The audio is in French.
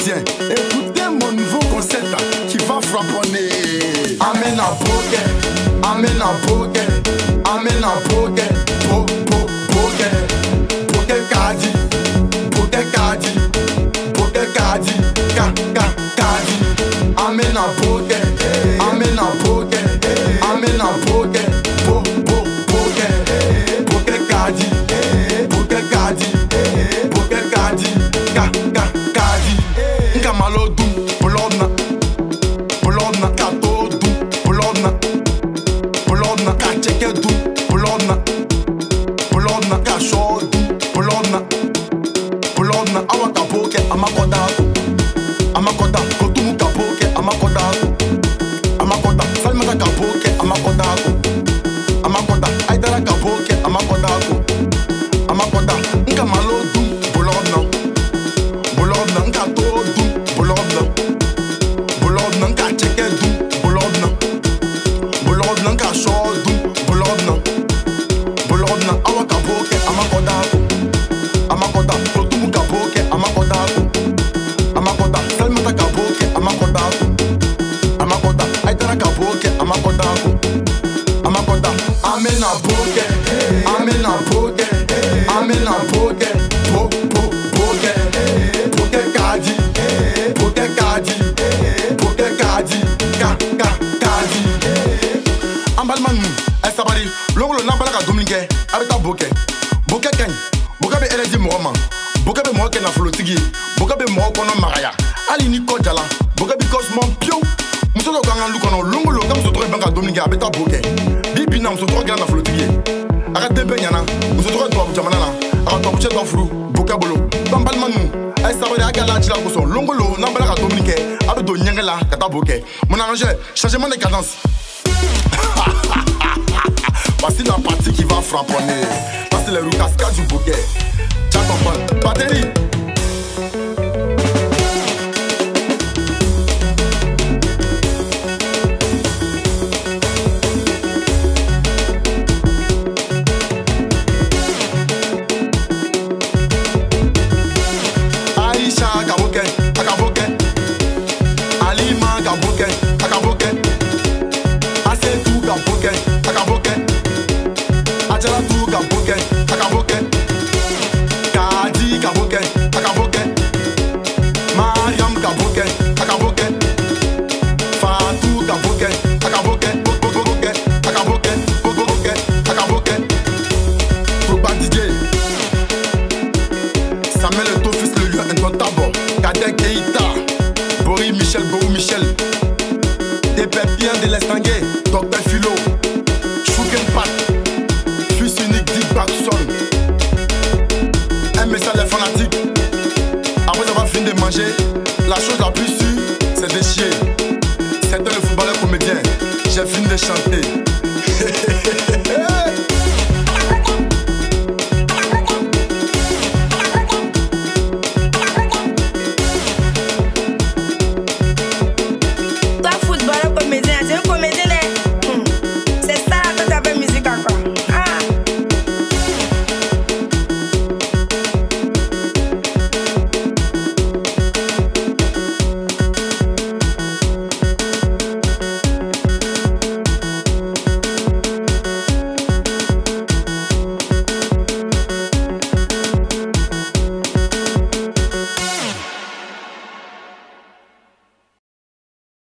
comédien. Écoutez mon nouveau concept qui va frapponner. Amen à poker, amen à poker, amen à poker, poker, poker kadi, poker kadi, poker kadi, kadi. Amen à poker, amen à poker, amen à poker, poker, poker kadi, poker kadi, poker kadi, kadi. Nka malo dum, polodna, polodna, kato dum, polodna, polodna, kacheke dum, polodna, polodna, kasho dum, polodna, polodna, awa kapoke, amakoda, amakoda, kotumu kapoke, amakoda, amakoda, salmata kapoke, amakoda, amakoda, aidara kapoke, amakoda, amakoda, nka malo dum, polodna, polodna, nka to dum, polodna, polodna, nka cheke dum, polodna, polodna, nka sho dum, polodna, polodna, awa kapoke, amakoda, amakoda, kotumu kapoke, amakoda, amakoda, salmata kapoke, amakoda, amakoda, aidara kapoke, amakoda, amakoda, amen a poker, amen a poker, amen a poker, poker, poker kadi, poker kadi, poker kadi, kadi. Ambalman, sabari, longo nambala ka domingue, abeta boke, boke ken, boke be eledi moama, boke be moke na flotigi, boke be mo kono maraya, ali ni ko jala, boke be cosmon pio. Muso do kanga lu kono longo lo kam so tro banka domingue abeta boke. Bibi na muso tro gana na flotigi. Arrête de nyana, muso tro do jamana na, ara to buche do fru, boke bolo. Ambalman mu, sabari akala chila ko so longo lo nambala ka domingue, abedo nyengela kata boke. Mon arrangeur, changement de cadence. Voici la partie qui va frapponner. Voici les roues cascades du bouquet. Tiens ton batterie. Aïcha Kaboke, Akaboke. Alima Kaboke, Akaboke. Asetou Kaboke, Akaboke. Ajala tu Kaboke, Akaboke. Kadi Kaboke, Akaboke. Mariam Kaboke, Akaboke. Fatou Kaboke, Akaboke. Boke, Akaboke, Boke, Akaboke. Toba DJ. Samuel Eto'o, fils le lieu indomptable. Kadek Keita. Bori Michel, Borou Michel. Des pépins de l'estanguet, Dr Philo. Chouken Pat. Fils unique, Dick Baxon. Un message les fanatiques. Après avoir fini de manger, la chose la plus sûre, c'est de chier. C'était le footballeur comédien. J'ai fini de chanter.